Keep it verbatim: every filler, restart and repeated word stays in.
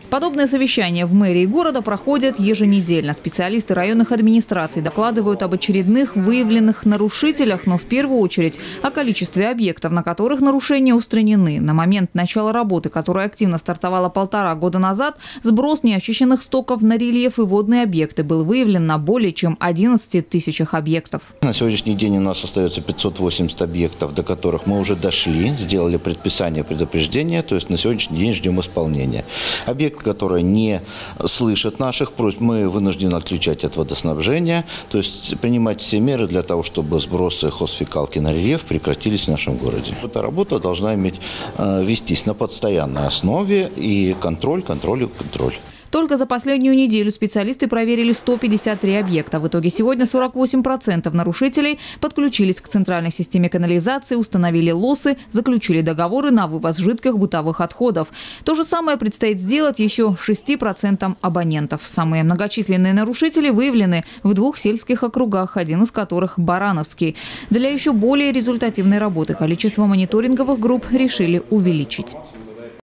Подобные совещания в мэрии города проходят еженедельно. Специалисты районных администраций докладывают об очередных выявленных нарушителях, но в первую очередь о количестве объектов, на которых нарушения устранены. На момент начала работы, которая активно стартовала полтора года назад, сброс неочищенных стоков на рельеф и водные объекты был выявлен на более чем одиннадцати тысячах объектов. На сегодняшний день у нас остается пятьсот восемьдесят объектов, до которых мы уже дошли, сделали предписание предупреждения, то есть на сегодняшний день ждем исполнения. Объект, который не слышит наших просьб, мы вынуждены отключать от водоснабжения, то есть принимать все меры для того, чтобы сбросы хозфекалки на рельеф прекратились в нашем городе. Эта работа должна иметь, вестись на постоянной основе, и контроль, контроль, контроль. Только за последнюю неделю специалисты проверили сто пятьдесят три объекта. В итоге сегодня сорок восемь процентов нарушителей подключились к центральной системе канализации, установили лосы, заключили договоры на вывоз жидких бытовых отходов. То же самое предстоит сделать еще шести процентам абонентов. Самые многочисленные нарушители выявлены в двух сельских округах, один из которых – Барановский. Для еще более результативной работы количество мониторинговых групп решили увеличить.